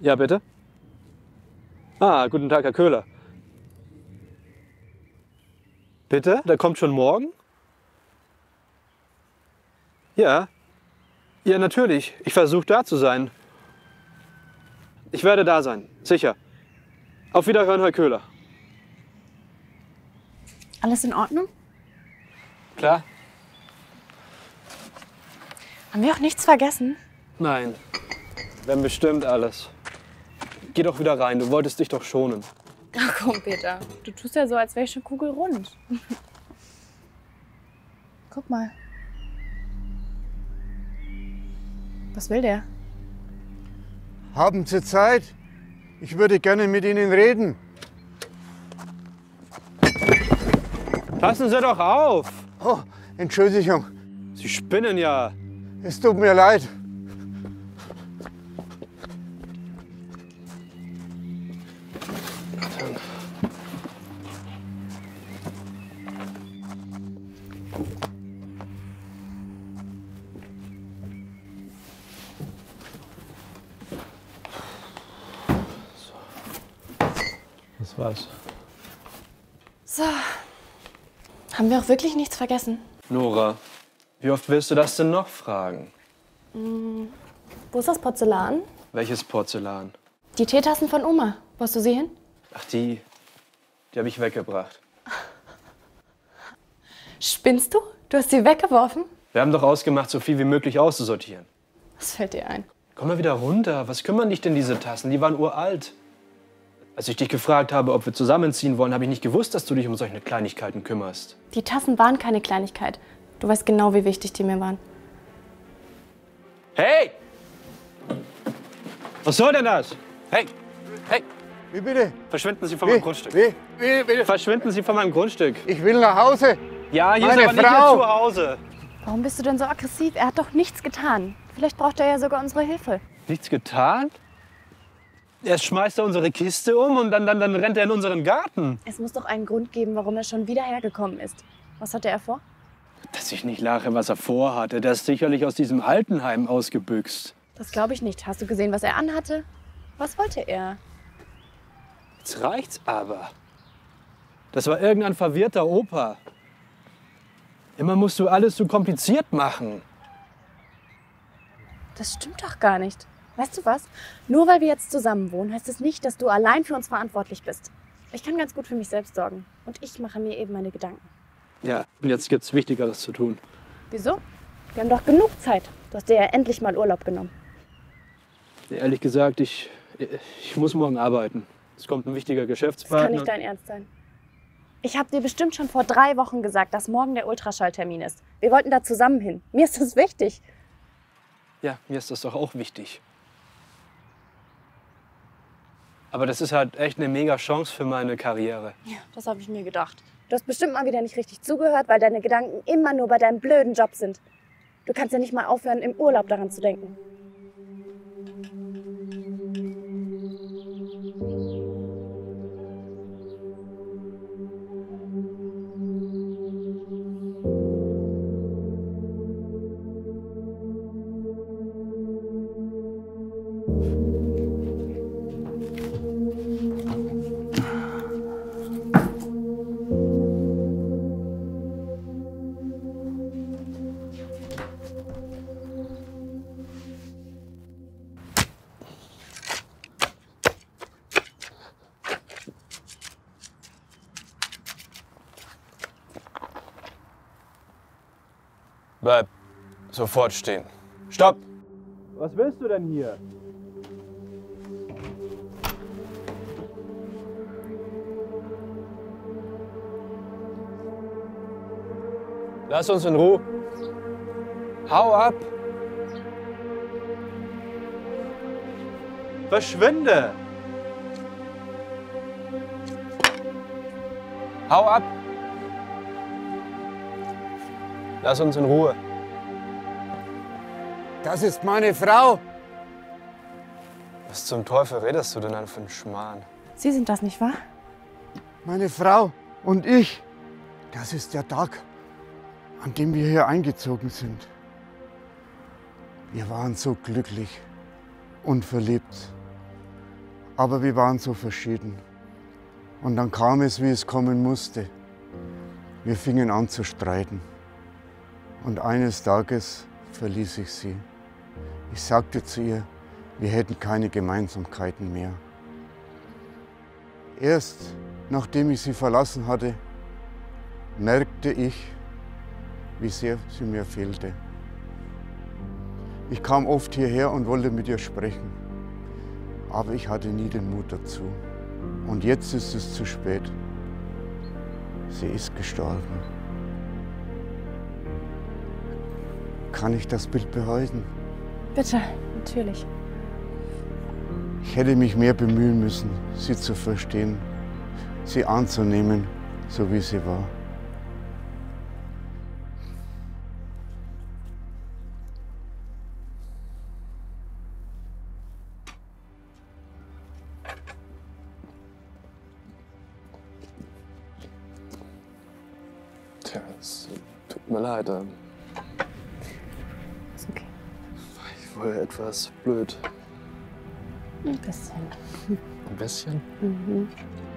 Ja, bitte? Ah, guten Tag, Herr Köhler. Bitte? Der kommt schon morgen? Ja. Ja, natürlich. Ich versuche da zu sein. Ich werde da sein, sicher. Auf Wiederhören, Herr Köhler. Alles in Ordnung? Klar? Haben wir auch nichts vergessen? Nein. Wir haben bestimmt alles. Geh doch wieder rein, du wolltest dich doch schonen. Ach komm, Peter. Du tust ja so, als wäre ich schon kugelrund. Guck mal. Was will der? Haben Sie Zeit? Ich würde gerne mit Ihnen reden. Passen Sie doch auf! Oh, Entschuldigung, Sie spinnen ja. es tut mir leid. Das war's. So. Haben wir auch wirklich nichts vergessen? Nora, wie oft willst du das denn noch fragen? Wo ist das Porzellan? Welches Porzellan? Die Teetassen von Oma. Wo hast du sie hin? Ach, die habe ich weggebracht. Spinnst du? Du hast sie weggeworfen? Wir haben doch ausgemacht, so viel wie möglich auszusortieren. Was fällt dir ein? Komm mal wieder runter. Was kümmern dich denn diese Tassen? Die waren uralt. Als ich dich gefragt habe, ob wir zusammenziehen wollen, habe ich nicht gewusst, dass du dich um solche Kleinigkeiten kümmerst. Die Tassen waren keine Kleinigkeit. Du weißt genau, wie wichtig die mir waren. Hey! Was soll denn das? Hey! Hey! Wie bitte? Verschwinden Sie von meinem Grundstück. Wie? Verschwinden Sie von meinem Grundstück. Ich will nach Hause. Ja, hier Meine ist aber nicht Frau. Ihr Zuhause. Warum bist du denn so aggressiv? Er hat doch nichts getan. Vielleicht braucht er ja sogar unsere Hilfe. Nichts getan? Erst schmeißt er unsere Kiste um und dann rennt er in unseren Garten. Es muss doch einen Grund geben, warum er schon wieder hergekommen ist. Was hatte er vor? Dass ich nicht lache, was er vorhatte. Der ist sicherlich aus diesem Altenheim ausgebüxt. Das glaube ich nicht. Hast du gesehen, was er anhatte? Was wollte er? Jetzt reicht's aber. Das war irgendein verwirrter Opa. Immer musst du alles so kompliziert machen. Das stimmt doch gar nicht. Weißt du was? Nur weil wir jetzt zusammen wohnen, heißt es nicht, dass du allein für uns verantwortlich bist. Ich kann ganz gut für mich selbst sorgen. Und ich mache mir eben meine Gedanken. Ja, und jetzt gibt's Wichtigeres zu tun. Wieso? Wir haben doch genug Zeit. Du hast dir ja endlich mal Urlaub genommen. Ehrlich gesagt, ich muss morgen arbeiten. Es kommt ein wichtiger Das Geschäftspartner. kann nicht dein Ernst sein. Ich habe dir bestimmt schon vor 3 Wochen gesagt, dass morgen der Ultraschalltermin ist. Wir wollten da zusammen hin. Mir ist das wichtig. Ja, mir ist das doch auch wichtig. Aber das ist halt echt eine mega Chance für meine Karriere. Ja, das habe ich mir gedacht. Du hast bestimmt mal wieder nicht richtig zugehört, weil deine Gedanken immer nur bei deinem blöden Job sind. Du kannst ja nicht mal aufhören, im Urlaub daran zu denken. Bleib sofort stehen. Stopp! Was willst du denn hier? Lass uns in Ruhe. Hau ab! Verschwinde! Hau ab! Lass uns in Ruhe. Das ist meine Frau. Was zum Teufel redest du denn dann für einen Schmarrn? Sie sind das, nicht wahr? Meine Frau und ich. Das ist der Tag, an dem wir hier eingezogen sind. Wir waren so glücklich und verliebt. Aber wir waren so verschieden. Und dann kam es, wie es kommen musste. Wir fingen an zu streiten. Und eines Tages verließ ich sie. Ich sagte zu ihr, wir hätten keine Gemeinsamkeiten mehr. Erst nachdem ich sie verlassen hatte, merkte ich, wie sehr sie mir fehlte. Ich kam oft hierher und wollte mit ihr sprechen, aber ich hatte nie den Mut dazu. Und jetzt ist es zu spät. Sie ist gestorben. Kann ich das Bild behalten? Bitte, natürlich. Ich hätte mich mehr bemühen müssen, sie zu verstehen, sie anzunehmen, so wie sie war. Tja, es tut mir leid. Ist okay. Ich war etwas blöd. Ein bisschen. Ein bisschen? Mhm.